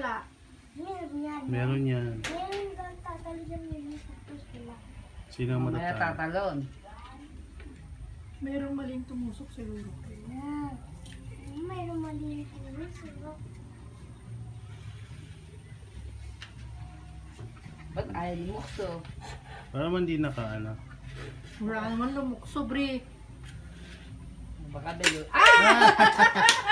wala? Meron yan. Meron yan. Meron doon tatalon yung tapos wala. Sino ang Mamaya matatalo? tatalon. Merong maling tumusok siguro. Yan. Meron mali yung siguro. Ba't ayaw lumukso? Para man di nakaano. Wala naman lumukso, bre. Baka dayo. Ah!